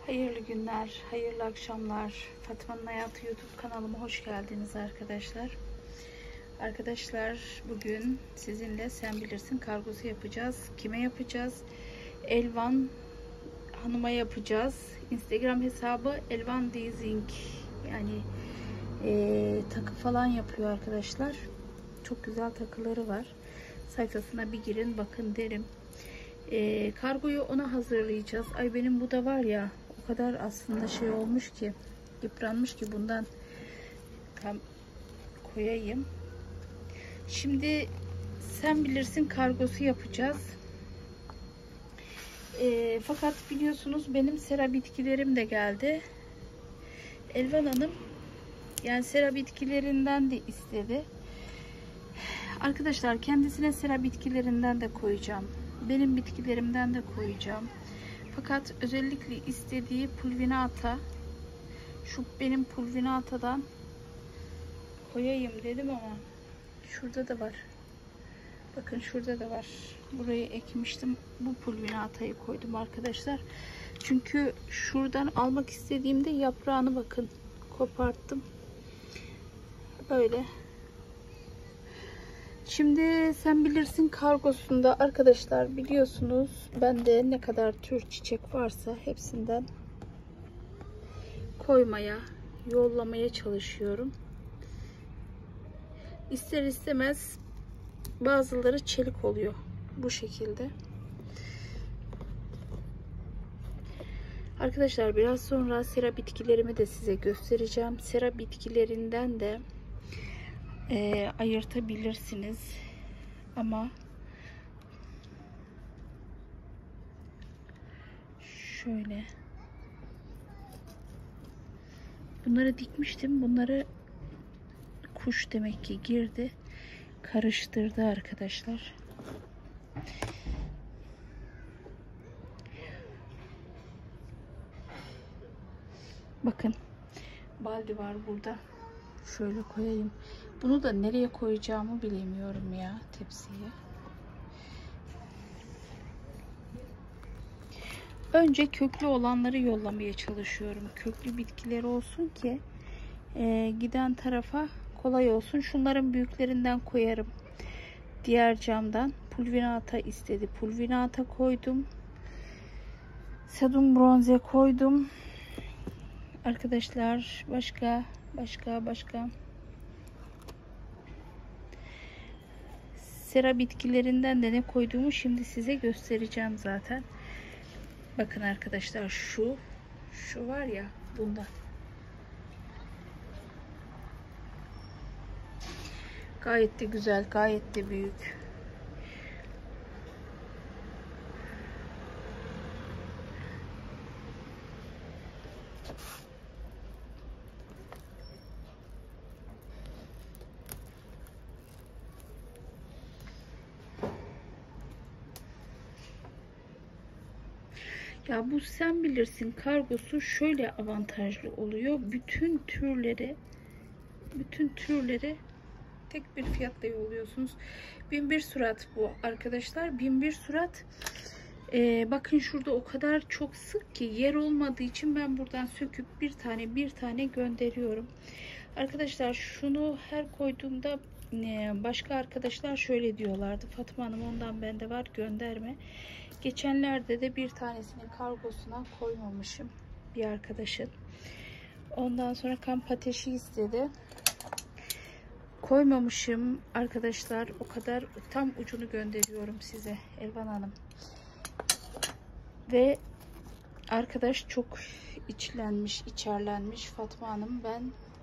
Hayırlı günler, hayırlı akşamlar. Fatma'nın Hayatı YouTube kanalıma hoş geldiniz arkadaşlar. Arkadaşlar bugün sizinle Sen Bilirsin kargosu yapacağız. Kime yapacağız? Elvan Hanım'a yapacağız. Instagram hesabı Elvan Dizing. Yani takı falan yapıyor arkadaşlar. Çok güzel takıları var. Sayfasına bir girin bakın derim. Kargoyu ona hazırlayacağız. Ay benim bu da var ya, o kadar aslında şey olmuş ki, yıpranmış ki, bundan tam koyayım. Şimdi Sen Bilirsin kargosu yapacağız. Fakat biliyorsunuz benim sera bitkilerim de geldi. Elvan Hanım yani sera bitkilerinden de istedi. Arkadaşlar kendisine sera bitkilerinden de koyacağım. Benim bitkilerimden de koyacağım. Fakat özellikle istediği pulvinata, şu benim pulvinatadan koyayım dedim ama şurada da var. Bakın şurada da var. Buraya ekmiştim. Bu pulvinatayı koydum arkadaşlar. Çünkü şuradan almak istediğimde yaprağını bakın koparttım. Böyle. Şimdi Sen Bilirsin kargosunda arkadaşlar biliyorsunuz bende ne kadar tür çiçek varsa hepsinden koymaya, yollamaya çalışıyorum. İster istemez bazıları çelik oluyor bu şekilde. Arkadaşlar biraz sonra sera bitkilerimi de size göstereceğim. Sera bitkilerinden de ayırtabilirsiniz ama şöyle bunları dikmiştim, bunları kuş demek ki girdi, karıştırdı arkadaşlar. Bakın baldi var burada, şöyle koyayım. Bunu da nereye koyacağımı bilemiyorum ya, tepsiye. Önce köklü olanları yollamaya çalışıyorum. Köklü bitkiler olsun ki giden tarafa kolay olsun. Şunların büyüklerinden koyarım. Diğer camdan pulvinata istedi. Pulvinata koydum. Sedum bronze koydum. Arkadaşlar başka. Sera bitkilerinden de ne koyduğumu şimdi size göstereceğim zaten. Bakın arkadaşlar şu var ya, bundan. Gayet de güzel, gayet de büyük. Ya bu Sen Bilirsin kargosu şöyle avantajlı oluyor. Bütün türlere tek bir fiyatla yolluyorsunuz. 1001 surat bu arkadaşlar. 1001 surat. Bakın şurada o kadar çok sık ki yer olmadığı için ben buradan söküp bir tane gönderiyorum. Arkadaşlar şunu her koyduğumda başka arkadaşlar şöyle diyorlardı: Fatma Hanım ondan bende var, gönderme. Geçenlerde de bir tanesini kargosuna koymamışım bir arkadaşın. Ondan sonra kamp ateşi istedi. Koymamışım arkadaşlar. O kadar, tam ucunu gönderiyorum size Elvan Hanım. Ve arkadaş çok içerlenmiş. Fatma Hanım ben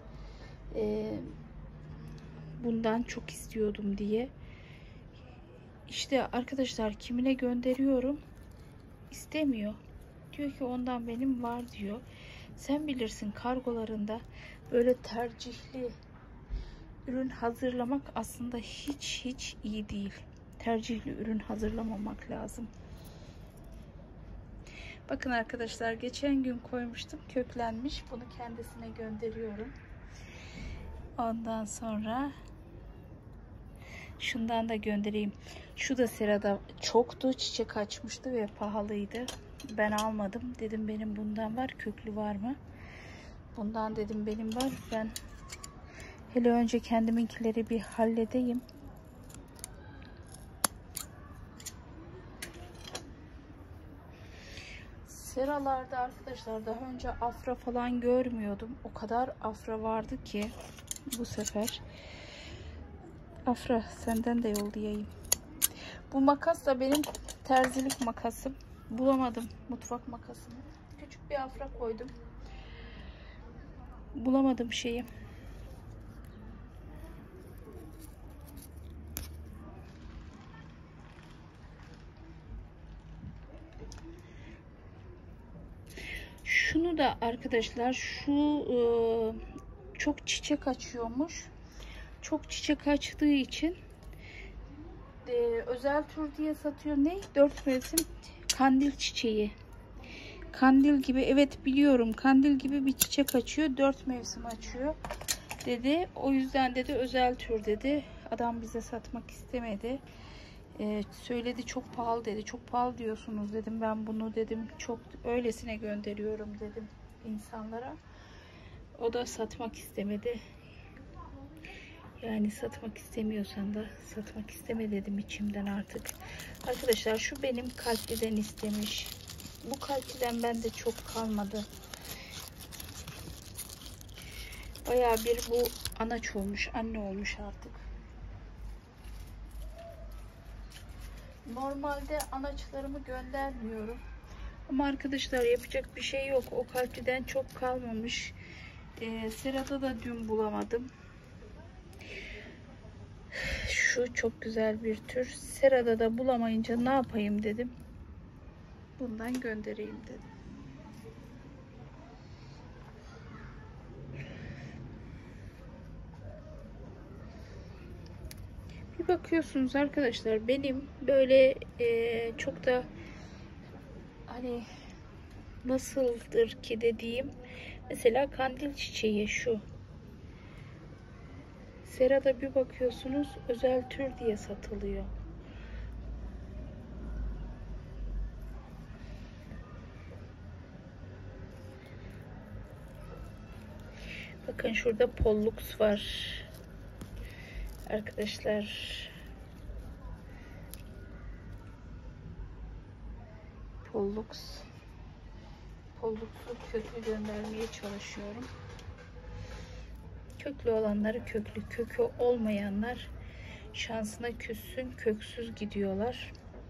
bundan çok istiyordum diye. İşte arkadaşlar kimine gönderiyorum, istemiyor. Diyor ki ondan benim var diyor. Sen Bilirsin kargolarında böyle tercihli ürün hazırlamak aslında hiç iyi değil. Tercihli ürün hazırlamamak lazım. Bakın arkadaşlar geçen gün koymuştum, köklenmiş. Bunu kendisine gönderiyorum. Ondan sonra şundan da göndereyim. Şu da serada çoktu, çiçek açmıştı ve pahalıydı. Ben almadım. Dedim benim bundan var. Köklü var mı? Bundan dedim benim var. Ben hele önce kendiminkileri bir halledeyim. Seralarda arkadaşlar daha önce afra falan görmüyordum. O kadar afra vardı ki bu sefer. Afra senden de yollayayım. Bu makas da benim terzilik makasım. Bulamadım mutfak makasını. Küçük bir afra koydum. Bulamadım şeyi. Şunu da arkadaşlar şu çok çiçek açıyormuş. Çok çiçek açtığı için özel tür diye satıyor. Ne? 4 mevsim kandil çiçeği. Kandil gibi, evet biliyorum, kandil gibi bir çiçek açıyor. 4 mevsim açıyor dedi. O yüzden dedi özel tür dedi. Adam bize satmak istemedi. Söyledi çok pahalı dedi. Çok pahalı diyorsunuz dedim. Ben bunu dedim çok öylesine gönderiyorum dedim insanlara. O da satmak istemedi. Yani satmak istemiyorsan da satmak isteme dedim içimden artık. Arkadaşlar şu benim kalpliden istemiş. Bu kalpliden bende çok kalmadı. Bayağı bir bu anaç olmuş, anne olmuş artık. Normalde anaçlarımı göndermiyorum. Ama arkadaşlar yapacak bir şey yok. O kalpliden çok kalmamış. Serada da dün bulamadım. Şu çok güzel bir tür. Serada da bulamayınca ne yapayım dedim. Bundan göndereyim dedim. Bir bakıyorsunuz arkadaşlar benim böyle çok da hani nasıldır ki dediğim mesela kandil çiçeği şu. Serada bir bakıyorsunuz özel tür diye satılıyor. Bakın şurada pollux var. Arkadaşlar Pollux'u köklü göndermeye çalışıyorum. Köklü olanları köklü, kökü olmayanlar şansına küssün, köksüz gidiyorlar.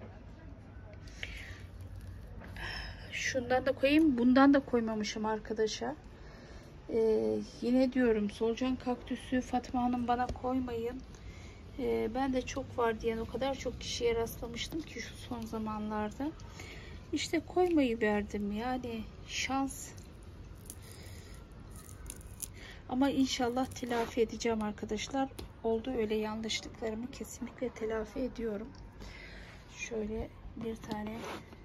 Şundan da koyayım, bundan da koymamışım arkadaşa. Yine diyorum solucan kaktüsü Fatma Hanım bana koymayın. Ben de çok var diyen o kadar çok kişiye rastlamıştım ki şu son zamanlarda. İşte koymayı verdim yani şans. Ama inşallah telafi edeceğim arkadaşlar. Oldu öyle yanlışlıklarımı kesinlikle telafi ediyorum. Şöyle bir tane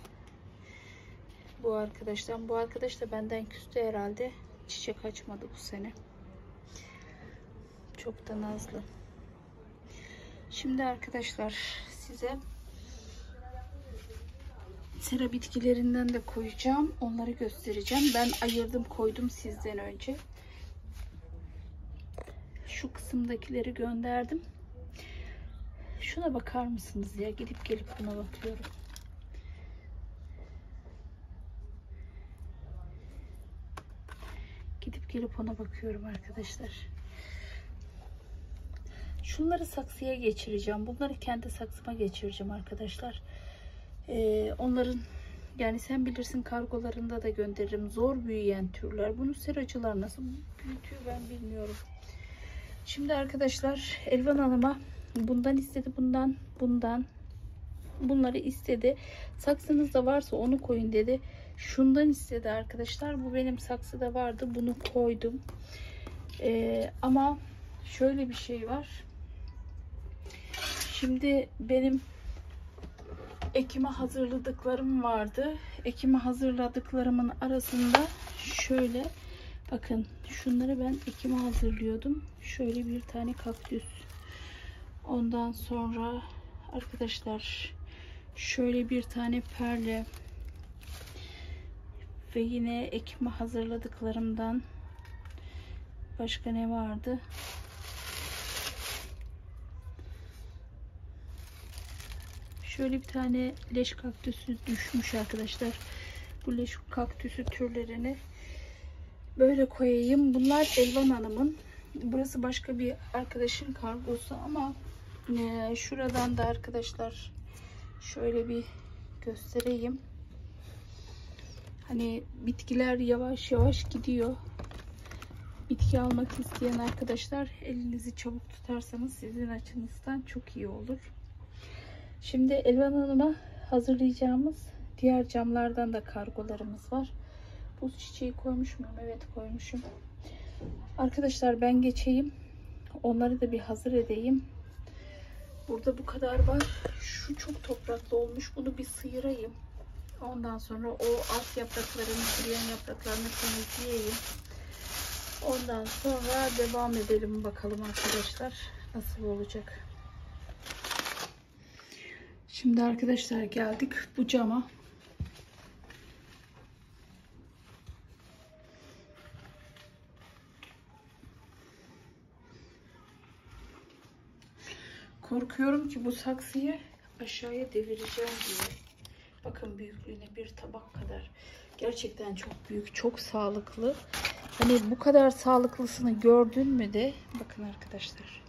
bu arkadaştan. Bu arkadaş da benden küstü herhalde. Çiçek açmadı bu sene. Çok da nazlı. Şimdi arkadaşlar size sera bitkilerinden de koyacağım. Onları göstereceğim. Ben ayırdım koydum sizden önce. Şu kısımdakileri gönderdim. Şuna bakar mısınız ya? Gidip gelip buna bakıyorum. Gidip gelip ona bakıyorum arkadaşlar. Şunları saksıya geçireceğim. Bunları kendi saksıma geçireceğim arkadaşlar. Onların yani sen bilirsin kargolarında da gönderirim. Zor büyüyen türler. Bunu seracılar nasıl büyütüyor ben bilmiyorum. Şimdi arkadaşlar Elvan Hanım'a bundan istedi, bundan bunları istedi. Saksınızda varsa onu koyun dedi. Şundan istedi arkadaşlar. Bu benim saksıda vardı. Bunu koydum. Ama şöyle bir şey var. Şimdi benim ekime hazırladıklarım vardı. Ekime hazırladıklarımın arasında şöyle bakın şunları ben ekime hazırlıyordum. Şöyle bir tane kaktüs. Ondan sonra arkadaşlar şöyle bir tane perle. Ve yine ekime hazırladıklarımdan başka ne vardı? Şöyle bir tane leş kaktüsü düşmüş arkadaşlar. Bu leş kaktüsü türlerini böyle koyayım. Bunlar Elvan Hanım'ın. Burası başka bir arkadaşın kargosu ama şuradan da arkadaşlar şöyle bir göstereyim. Hani bitkiler yavaş yavaş gidiyor. Bitki almak isteyen arkadaşlar elinizi çabuk tutarsanız sizin açınızdan çok iyi olur. Şimdi Elvan Hanım'a hazırlayacağımız diğer camlardan da kargolarımız var. Buz çiçeği koymuş muyum? Evet, koymuşum. Arkadaşlar ben geçeyim. Onları da bir hazır edeyim. Burada bu kadar var. Şu çok topraklı olmuş. Bunu bir sıyırayım. Ondan sonra o alt yapraklarını, kuruyan yapraklarını temizleyeyim. Ondan sonra devam edelim bakalım arkadaşlar. Nasıl olacak? Şimdi arkadaşlar geldik bu cama. Korkuyorum ki bu saksıyı aşağıya devireceğim diye. Bakın büyüklüğüne, bir tabak kadar. Gerçekten çok büyük, çok sağlıklı. Hani bu kadar sağlıklısını gördün mü de, bakın arkadaşlar.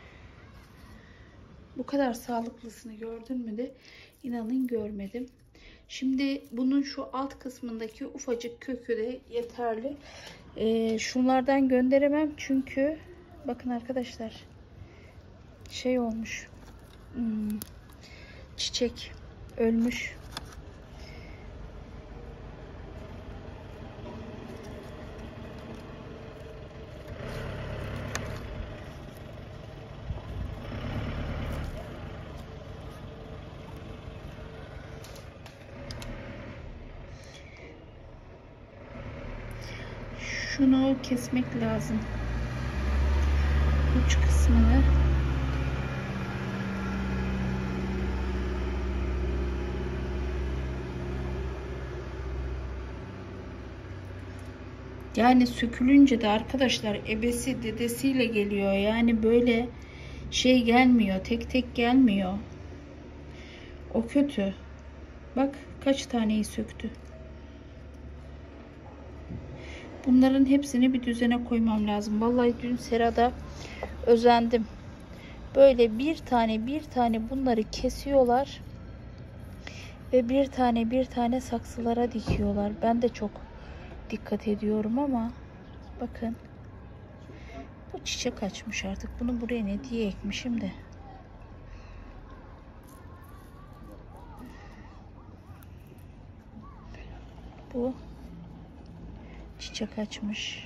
Bu kadar sağlıklısını gördün mü de inanın görmedim. Şimdi bunun şu alt kısmındaki ufacık kökü de yeterli. Şunlardan gönderemem çünkü bakın arkadaşlar şey olmuş. Çiçek ölmüş. Şunu kesmek lazım. Uç kısmını. Yani sökülünce de arkadaşlar ebesi dedesiyle geliyor. Yani böyle şey gelmiyor. Tek tek gelmiyor. O kötü. Bak kaç taneyi söktü. Bunların hepsini bir düzene koymam lazım. Vallahi dün serada özendim. Böyle bir tane bunları kesiyorlar. Ve bir tane saksılara dikiyorlar. Ben de çok dikkat ediyorum ama bakın. Bu çiçek açmış artık. Bunu buraya ne diye ekmişim de. Bu çiçek açmış.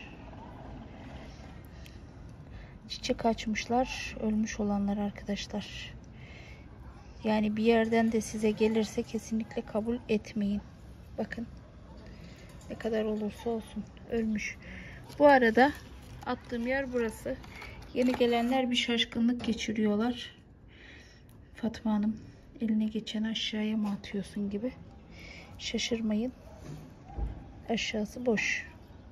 Çiçek açmışlar. Ölmüş olanlar arkadaşlar. Yani bir yerden de size gelirse kesinlikle kabul etmeyin. Bakın. Ne kadar olursa olsun. Ölmüş. Bu arada attığım yer burası. Yeni gelenler bir şaşkınlık geçiriyorlar. Fatma Hanım, eline geçen aşağıya mı atıyorsun gibi. Şaşırmayın. Aşağısı boş.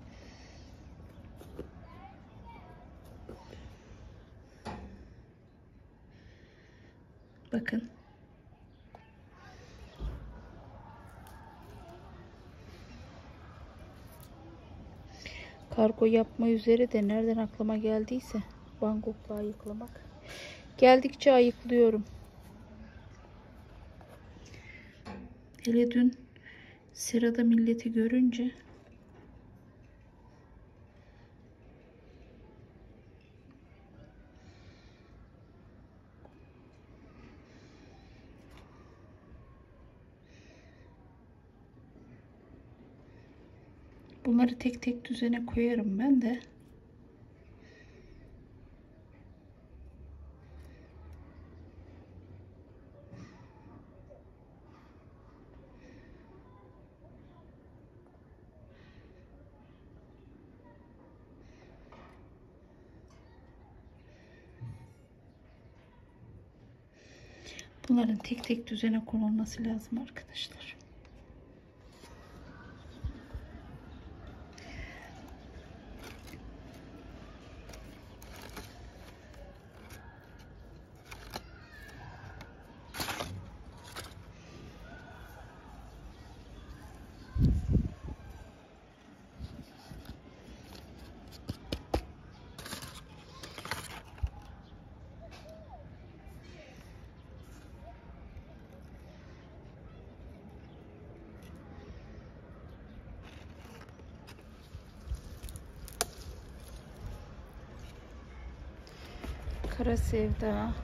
Bakın. Kargo yapma üzere de nereden aklıma geldiyse Van Gogh'la ayıklamak. Geldikçe ayıklıyorum. Hele dün serada milleti görünce bunları tek tek düzene koyarım ben de. Bunların tek tek düzene konulması lazım arkadaşlar. Kara Sevda.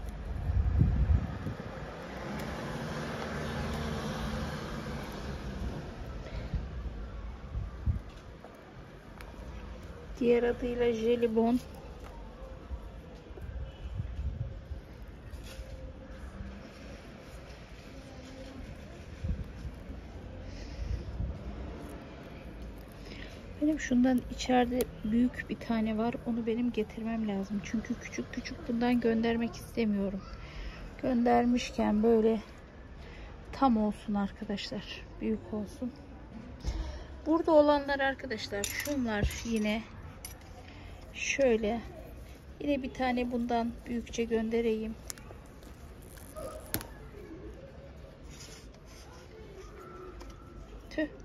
Diğer adıyla jelibon. Benim şundan içeride büyük bir tane var. Onu benim getirmem lazım. Çünkü küçük küçük bundan göndermek istemiyorum. Göndermişken böyle tam olsun arkadaşlar. Büyük olsun. Burada olanlar arkadaşlar şunlar yine şöyle. Yine bir tane bundan büyükçe göndereyim. Tüh.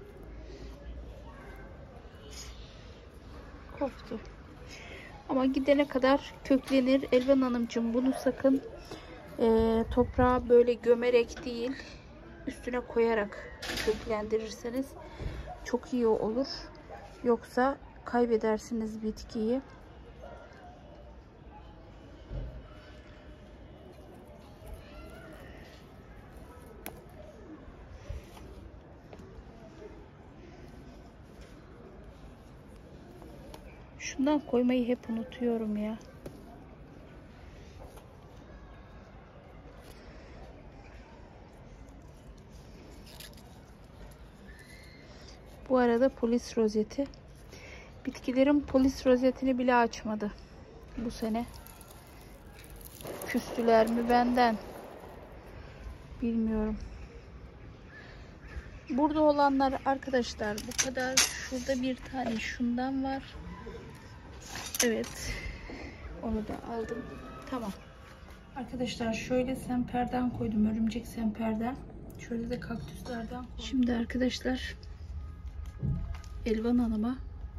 Koptu. Ama gidene kadar köklenir. Elvan Hanımcığım bunu sakın toprağa böyle gömerek değil, üstüne koyarak köklendirirseniz çok iyi olur. Yoksa kaybedersiniz bitkiyi. Şundan koymayı hep unutuyorum ya. Bu arada polis rozeti. Bitkilerim polis rozetini bile açmadı bu sene. Küstüler mi benden? Bilmiyorum. Burada olanlar arkadaşlar bu kadar. Şurada bir tane şundan var. Evet. Onu da aldım. Tamam. Arkadaşlar şöyle semperden koydum. Örümcek semperden. Şöyle de kaktüslerden koydum. Şimdi arkadaşlar Elvan Hanım'a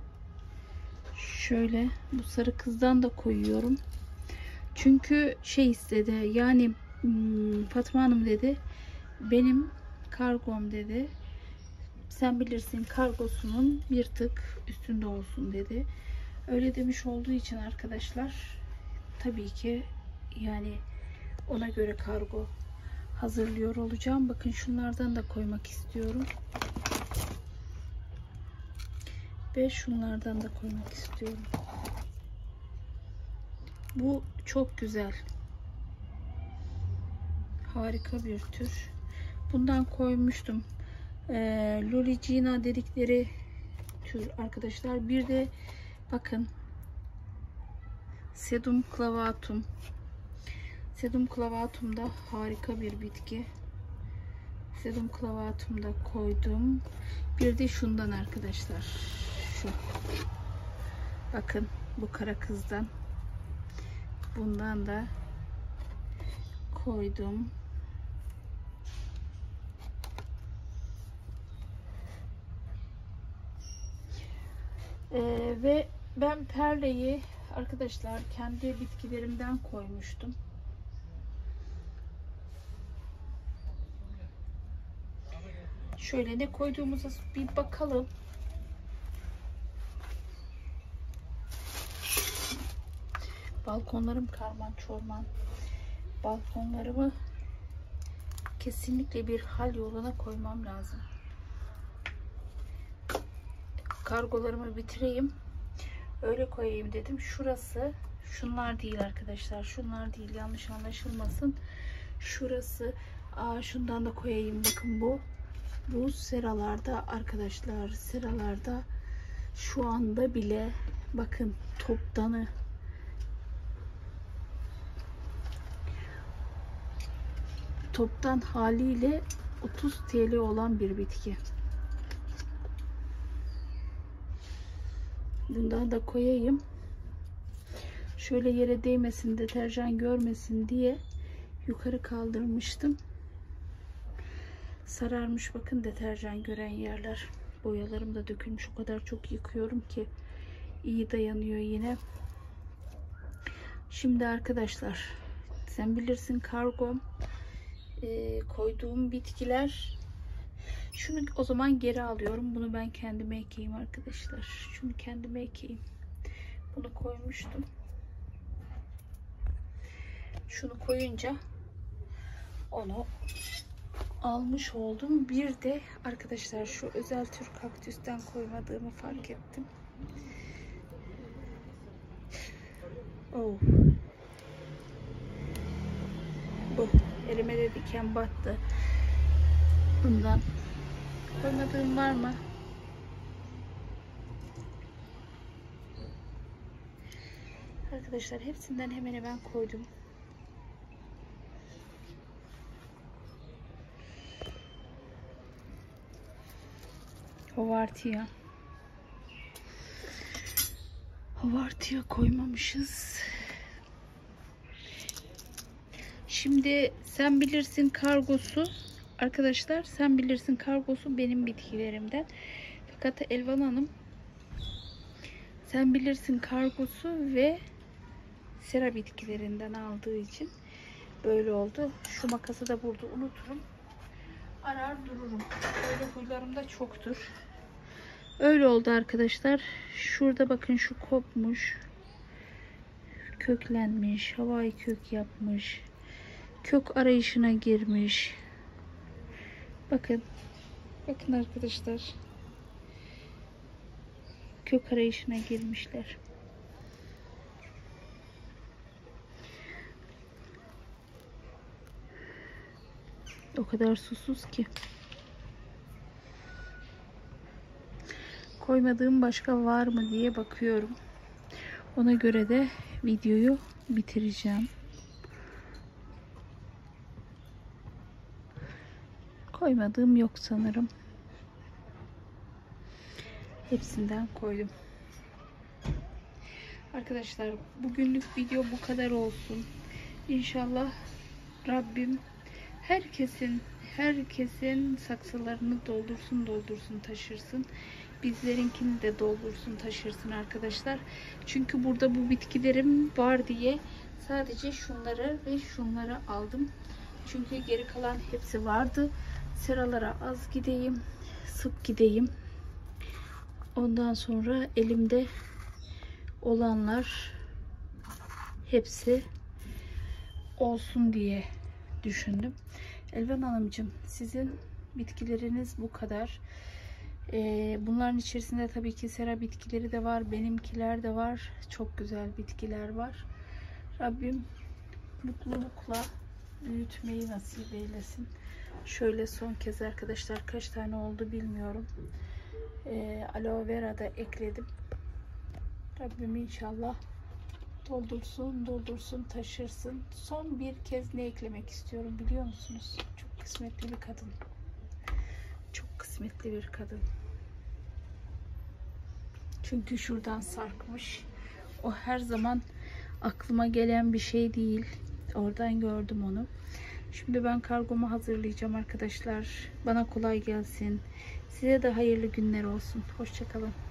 şöyle bu sarı kızdan da koyuyorum. Çünkü şey istedi. Yani Fatma Hanım dedi. Benim kargom dedi. Sen bilirsin kargosunun bir tık üstünde olsun dedi. Öyle demiş olduğu için arkadaşlar tabii ki yani ona göre kargo hazırlıyor olacağım. Bakın şunlardan da koymak istiyorum. Ve şunlardan da koymak istiyorum. Bu çok güzel. Harika bir tür. Bundan koymuştum. Lolicina dedikleri tür arkadaşlar. Bir de bakın Sedum clavatum. Sedum clavatum da harika bir bitki. Sedum clavatum da koydum. Bir de şundan arkadaşlar. Şu. Bakın bu kara kızdan. Bundan da koydum. Ve ben perleyi arkadaşlar kendi bitkilerimden koymuştum. Şöyle ne koyduğumuza bir bakalım. Balkonlarım karman çorman. Balkonlarımı kesinlikle bir hal yoluna koymam lazım. Kargolarımı bitireyim. Öyle koyayım dedim. Şurası şunlar değil arkadaşlar. Şunlar değil. Yanlış anlaşılmasın. Şurası şundan da koyayım. Bakın bu seralarda arkadaşlar. Seralarda şu anda bile bakın toptanı toptan haliyle 30 TL olan bir bitki. Bundan da koyayım. Şöyle yere değmesin, deterjan görmesin diye yukarı kaldırmıştım. Sararmış bakın deterjan gören yerler. Boyalarım da dökülmüş. O kadar çok yıkıyorum ki iyi dayanıyor yine. Şimdi arkadaşlar sen bilirsin kargom. Koyduğum bitkiler. Şunu o zaman geri alıyorum. Bunu ben kendime ekeyim arkadaşlar. Şunu kendime ekeyim. Bunu koymuştum. Şunu koyunca onu almış oldum. Bir de arkadaşlar şu özel tür kaktüsten koymadığımı fark ettim. Oh. Bu elime de diken battı. Bundan koymadığım var mı? Arkadaşlar hepsinden hemen hemen koydum. Hovartia. Hovartia koymamışız. Şimdi sen bilirsin kargosu. Arkadaşlar sen bilirsin kargosu benim bitkilerimden. Fakat Elvan Hanım sen bilirsin kargosu ve sera bitkilerinden aldığı için böyle oldu. Şu makası da burada unuturum. Arar dururum. Böyle huylarım da çoktur. Öyle oldu arkadaşlar. Şurada bakın şu kopmuş. Köklenmiş. Havai kök yapmış. Kök arayışına girmiş. Bakın. Bakın arkadaşlar. Kök arayışına girmişler. O kadar susuz ki. Koymadığım başka var mı diye bakıyorum. Ona göre de videoyu bitireceğim. Koymadığım yok sanırım. Hepsinden koydum. Arkadaşlar bugünlük video bu kadar olsun. İnşallah Rabbim herkesin saksılarını doldursun taşırsın. Bizlerinkini de doldursun taşırsın arkadaşlar. Çünkü burada bu bitkilerim var diye sadece şunları ve şunları aldım. Çünkü geri kalan hepsi vardı. Seralara az gideyim, sık gideyim. Ondan sonra elimde olanlar hepsi olsun diye düşündüm. Elvan Hanımcığım, sizin bitkileriniz bu kadar. Bunların içerisinde tabii ki sera bitkileri de var. Benimkiler de var. Çok güzel bitkiler var. Rabbim mutlulukla büyütmeyi nasip eylesin. Şöyle son kez arkadaşlar, kaç tane oldu bilmiyorum. Aloe vera da ekledim. Rabbim inşallah doldursun taşırsın. Son bir kez ne eklemek istiyorum biliyor musunuz? Çok kısmetli bir kadın. Çok kısmetli bir kadın. Çünkü şuradan sarkmış. O her zaman aklıma gelen bir şey değil. Oradan gördüm onu. Şimdi ben kargomu hazırlayacağım arkadaşlar. Bana kolay gelsin. Size de hayırlı günler olsun. Hoşça kalın.